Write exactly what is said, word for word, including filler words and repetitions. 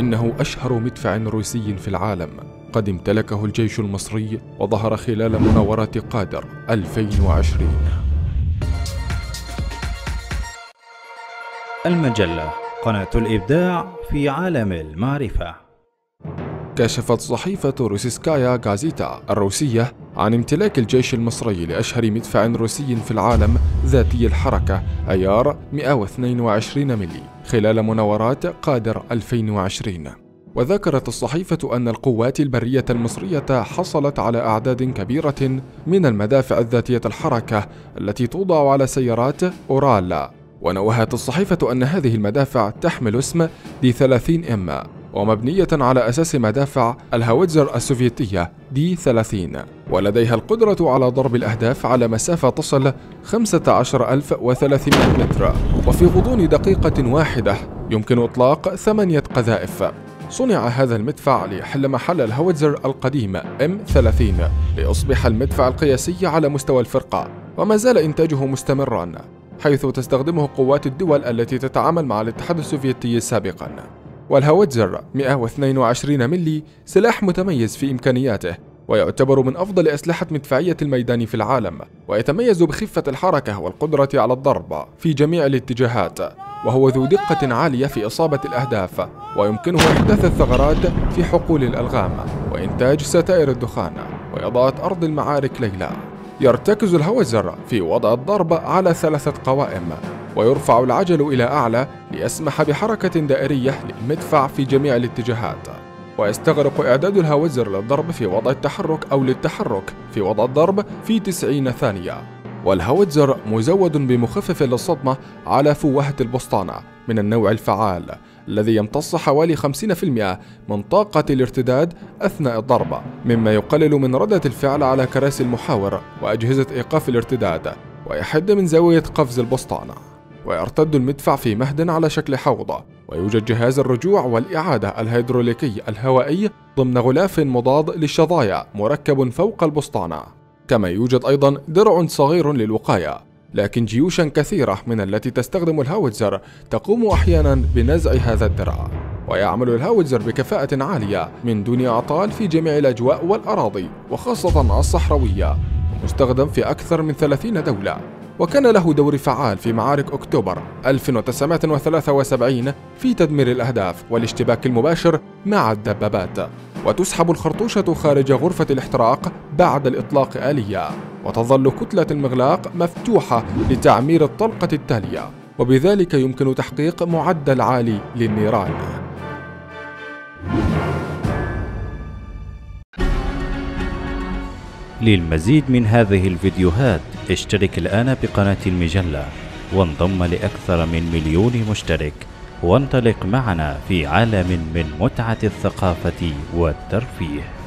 إنه أشهر مدفع روسي في العالم قد امتلكه الجيش المصري وظهر خلال مناورات قادر ألفين وعشرين. المجلة، قناة الإبداع في عالم المعرفة. كشفت صحيفة روسيسكايا غازيتا الروسية عن امتلاك الجيش المصري لأشهر مدفع روسي في العالم ذاتي الحركة أيار مئة واثنين وعشرين ملي خلال مناورات قادر ألفين وعشرين. وذكرت الصحيفة أن القوات البرية المصرية حصلت على أعداد كبيرة من المدافع الذاتية الحركة التي توضع على سيارات أورالا. ونوهت الصحيفة أن هذه المدافع تحمل اسم دي ثلاثين إم ومبنية على أساس مدافع الهاوتزر السوفيتية دي ثلاثين، ولديها القدرة على ضرب الأهداف على مسافة تصل خمسة عشر ألف وثلاثمئة متر، وفي غضون دقيقة واحدة يمكن إطلاق ثمانية قذائف. صنع هذا المدفع ليحل محل الهاوتزر القديم إم ثلاثين ليصبح المدفع القياسي على مستوى الفرقة، وما زال إنتاجه مستمرا حيث تستخدمه قوات الدول التي تتعامل مع الاتحاد السوفيتي سابقا. والهاوتزر مئة واثنين وعشرين ملي سلاح متميز في إمكانياته، ويعتبر من أفضل أسلحة مدفعية الميدان في العالم، ويتميز بخفة الحركة والقدرة على الضرب في جميع الاتجاهات، وهو ذو دقة عالية في إصابة الأهداف، ويمكنه إحداث الثغرات في حقول الألغام وإنتاج ستائر الدخان وإضاءة أرض المعارك ليلا. يرتكز الهاوتزر في وضع الضرب على ثلاثة قوائم، ويرفع العجل إلى أعلى ليسمح بحركة دائرية للمدفع في جميع الاتجاهات. ويستغرق إعداد الهاوتزر للضرب في وضع التحرك أو للتحرك في وضع الضرب في تسعين ثانية. والهاوتزر مزود بمخفف للصدمة على فوهة البسطانة من النوع الفعال الذي يمتص حوالي خمسين بالمئة من طاقة الارتداد أثناء الضرب، مما يقلل من ردة الفعل على كراسي المحاور وأجهزة إيقاف الارتداد، ويحد من زاوية قفز البسطانة. ويرتد المدفع في مهد على شكل حوضة، ويوجد جهاز الرجوع والإعادة الهيدروليكي الهوائي ضمن غلاف مضاد للشظايا مركب فوق البسطانة، كما يوجد أيضا درع صغير للوقاية. لكن جيوشا كثيرة من التي تستخدم الهاوتزر تقوم أحيانا بنزع هذا الدرع. ويعمل الهاوتزر بكفاءة عالية من دون أعطال في جميع الأجواء والأراضي وخاصة الصحراوية، مستخدم في أكثر من ثلاثين دولة، وكان له دور فعال في معارك أكتوبر ألف وتسعمئة وثلاثة وسبعين في تدمير الأهداف والاشتباك المباشر مع الدبابات. وتسحب الخرطوشة خارج غرفة الاحتراق بعد الإطلاق آلية، وتظل كتلة المغلاق مفتوحة لتعمير الطلقة التالية، وبذلك يمكن تحقيق معدل عالي للنيران. للمزيد من هذه الفيديوهات اشترك الآن بقناة المجلة وانضم لأكثر من مليون مشترك، وانطلق معنا في عالم من متعة الثقافة والترفيه.